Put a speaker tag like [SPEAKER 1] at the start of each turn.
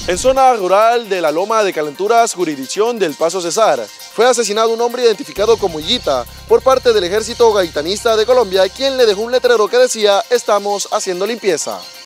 [SPEAKER 1] En zona rural de la Loma de Calenturas, jurisdicción del Paso Cesar, fue asesinado un hombre identificado como Higuita por parte del Ejército Gaitanista de Colombia, quien le dejó un letrero que decía: "Estamos haciendo limpieza".